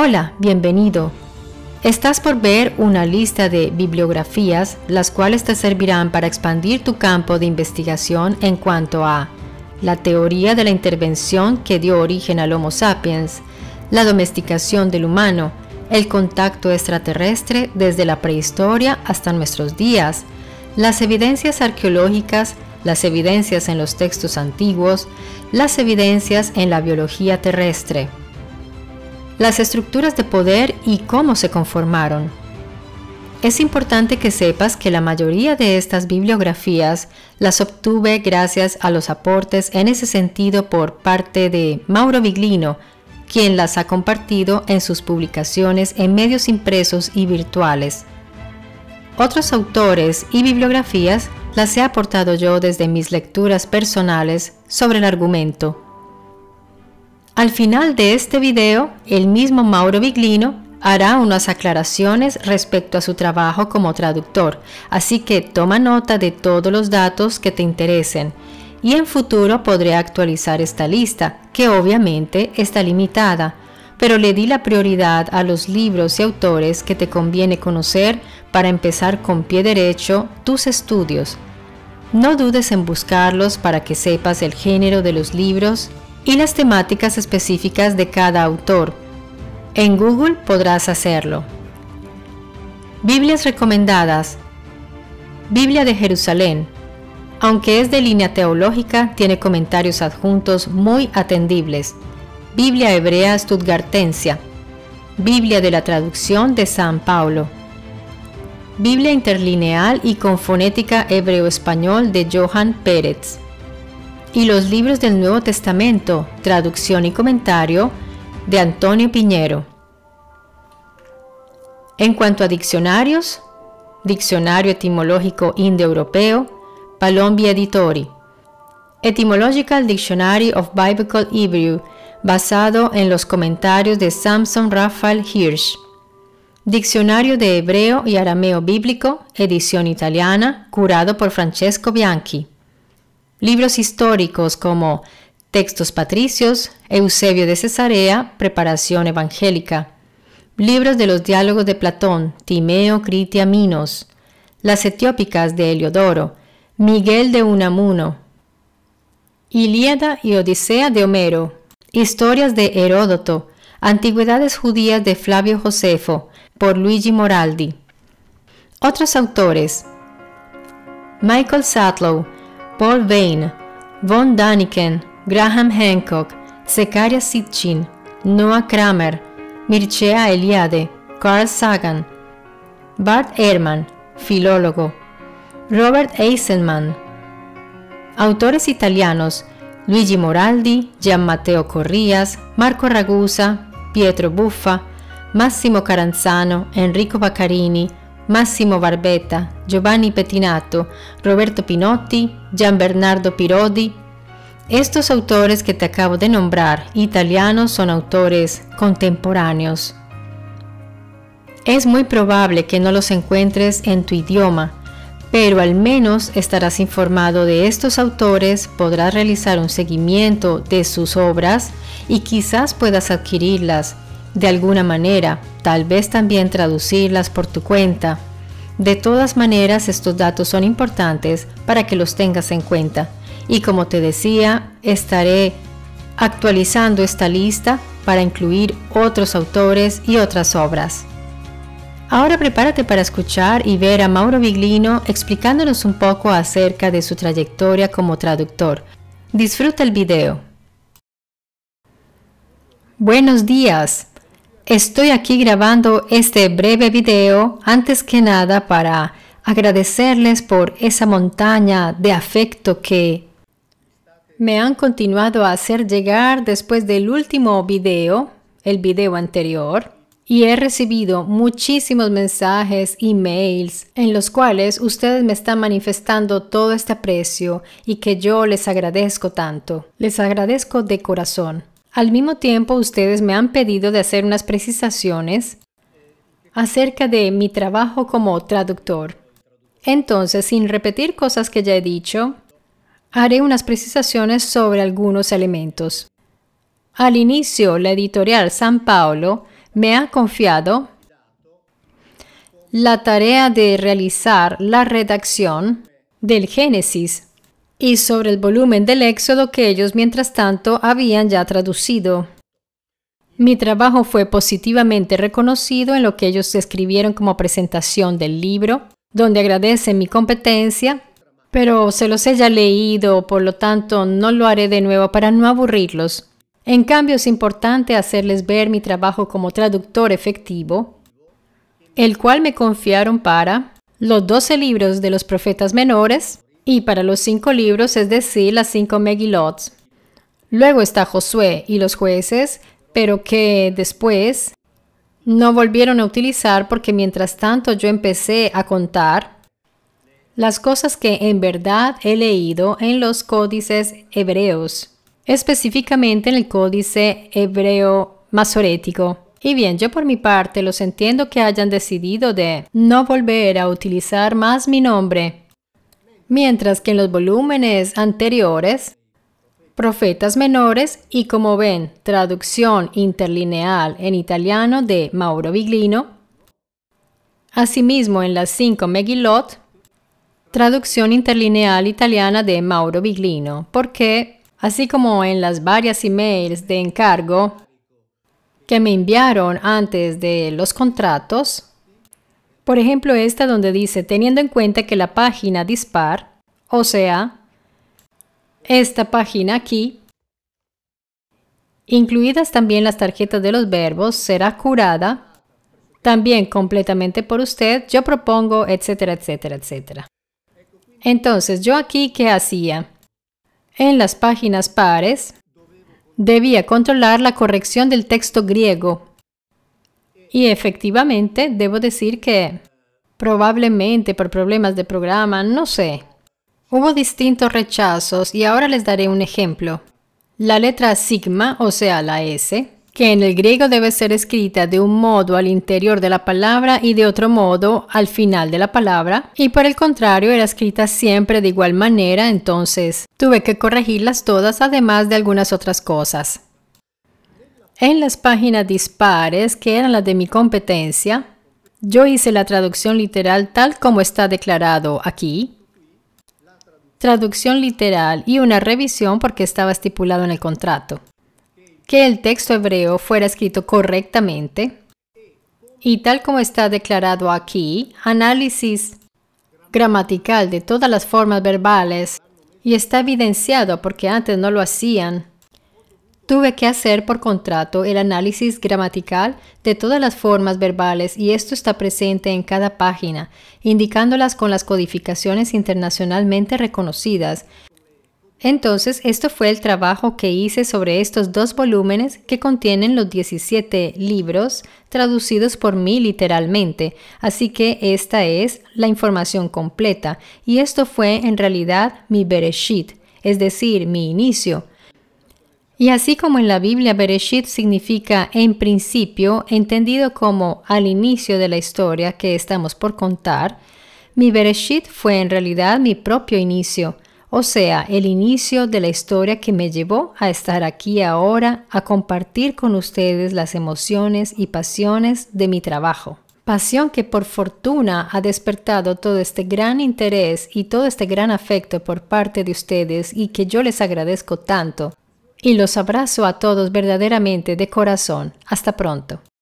Hola, bienvenido. Estás por ver una lista de bibliografías, las cuales te servirán para expandir tu campo de investigación en cuanto a la teoría de la intervención que dio origen al Homo sapiens, la domesticación del humano, el contacto extraterrestre desde la prehistoria hasta nuestros días, las evidencias arqueológicas, las evidencias en los textos antiguos, las evidencias en la biología terrestre, las estructuras de poder y cómo se conformaron. Es importante que sepas que la mayoría de estas bibliografías las obtuve gracias a los aportes en ese sentido por parte de Mauro Viglino, quien las ha compartido en sus publicaciones en medios impresos y virtuales. Otros autores y bibliografías las he aportado yo desde mis lecturas personales sobre el argumento. Al final de este video, el mismo Mauro Viglino hará unas aclaraciones respecto a su trabajo como traductor, así que toma nota de todos los datos que te interesen, y en futuro podré actualizar esta lista, que obviamente está limitada, pero le di la prioridad a los libros y autores que te conviene conocer para empezar con pie derecho tus estudios. No dudes en buscarlos para que sepas el género de los libros y las temáticas específicas de cada autor. En Google podrás hacerlo. Biblias recomendadas. Biblia de Jerusalén. Aunque es de línea teológica, tiene comentarios adjuntos muy atendibles. Biblia hebrea stuttgartensia. Biblia de la traducción de San Paulo. Biblia interlineal y con fonética hebreo-español de Johann Peretz. Y los libros del Nuevo Testamento, traducción y comentario de Antonio Piñero. En cuanto a diccionarios, Diccionario Etimológico Indoeuropeo, Palombi Editori. Etymological Dictionary of Biblical Hebrew, basado en los comentarios de Samson Raphael Hirsch. Diccionario de Hebreo y Arameo Bíblico, edición italiana, curado por Francesco Bianchi. Libros históricos como Textos Patricios, Eusebio de Cesarea, Preparación Evangélica. Libros de los diálogos de Platón, Timeo, Critia, Minos. Las Etiópicas de Heliodoro, Miguel de Unamuno. Ilíada y Odisea de Homero. Historias de Heródoto. Antigüedades judías de Flavio Josefo, por Luigi Moraldi. Otros autores: Michael Satlow, Paul Vane, von Daniken, Graham Hancock, Zecharia Sitchin, Noah Kramer, Mircea Eliade, Carl Sagan, Bart Ehrman, filólogo, Robert Eisenman. Autores italianos: Luigi Moraldi, Gian Matteo Corrias, Marco Ragusa, Pietro Buffa, Massimo Caranzano, Enrico Baccarini, Massimo Barbetta, Giovanni Pettinato, Roberto Pinotti, Gian Bernardo Pirodi. Estos autores que te acabo de nombrar, italianos, son autores contemporáneos. Es muy probable que no los encuentres en tu idioma, pero al menos estarás informado de estos autores, podrás realizar un seguimiento de sus obras y quizás puedas adquirirlas de alguna manera, tal vez también traducirlas por tu cuenta. De todas maneras, estos datos son importantes para que los tengas en cuenta. Y como te decía, estaré actualizando esta lista para incluir otros autores y otras obras. Ahora prepárate para escuchar y ver a Mauro Viglino explicándonos un poco acerca de su trayectoria como traductor. Disfruta el video. Buenos días. Estoy aquí grabando este breve video antes que nada para agradecerles por esa montaña de afecto que me han continuado a hacer llegar después del último video, el video anterior, y he recibido muchísimos mensajes y mails en los cuales ustedes me están manifestando todo este aprecio y que yo les agradezco tanto. Les agradezco de corazón. Al mismo tiempo, ustedes me han pedido de hacer unas precisaciones acerca de mi trabajo como traductor. Entonces, sin repetir cosas que ya he dicho, haré unas precisaciones sobre algunos elementos. Al inicio, la editorial San Paulo me ha confiado la tarea de realizar la redacción del Génesis y sobre el volumen del Éxodo que ellos mientras tanto habían ya traducido. Mi trabajo fue positivamente reconocido en lo que ellos escribieron como presentación del libro, donde agradecen mi competencia, pero se los he ya leído, por lo tanto no lo haré de nuevo para no aburrirlos. En cambio, es importante hacerles ver mi trabajo como traductor efectivo, el cual me confiaron para los 12 libros de los profetas menores y para los 5 libros, es decir, las 5 Megilot. Luego está Josué y los jueces, pero que después no volvieron a utilizar porque mientras tanto yo empecé a contar las cosas que en verdad he leído en los códices hebreos, específicamente en el códice hebreo masorético. Y bien, yo por mi parte los entiendo que hayan decidido de no volver a utilizar más mi nombre, mientras que en los volúmenes anteriores, profetas menores y como ven, traducción interlineal en italiano de Mauro Viglino, asimismo en las 5 Megilot, traducción interlineal italiana de Mauro Viglino, porque así como en las varias emails de encargo que me enviaron antes de los contratos, por ejemplo esta donde dice teniendo en cuenta que la página dispar, o sea, esta página aquí, incluidas también las tarjetas de los verbos, será curada también completamente por usted, yo propongo, etcétera, etcétera, etcétera. Entonces, ¿yo aquí qué hacía? En las páginas pares, debía controlar la corrección del texto griego. Y efectivamente, debo decir que probablemente por problemas de programa, no sé, hubo distintos rechazos y ahora les daré un ejemplo. La letra sigma, o sea, la S, que en el griego debe ser escrita de un modo al interior de la palabra y de otro modo al final de la palabra, y por el contrario era escrita siempre de igual manera, entonces tuve que corregirlas todas además de algunas otras cosas. En las páginas dispares, que eran las de mi competencia, yo hice la traducción literal tal como está declarado aquí, traducción literal y una revisión porque estaba estipulado en el contrato que el texto hebreo fuera escrito correctamente y tal como está declarado aquí, análisis gramatical de todas las formas verbales y está evidenciado porque antes no lo hacían. Tuve que hacer por contrato el análisis gramatical de todas las formas verbales y esto está presente en cada página, indicándolas con las codificaciones internacionalmente reconocidas. Entonces, esto fue el trabajo que hice sobre estos 2 volúmenes que contienen los 17 libros traducidos por mí literalmente. Así que esta es la información completa y esto fue en realidad mi Bereshit, es decir, mi inicio. Y así como en la Biblia Bereshit significa en principio, entendido como al inicio de la historia que estamos por contar, mi Bereshit fue en realidad mi propio inicio. O sea, el inicio de la historia que me llevó a estar aquí ahora, a compartir con ustedes las emociones y pasiones de mi trabajo. Pasión que por fortuna ha despertado todo este gran interés y todo este gran afecto por parte de ustedes y que yo les agradezco tanto. Y los abrazo a todos verdaderamente de corazón. Hasta pronto.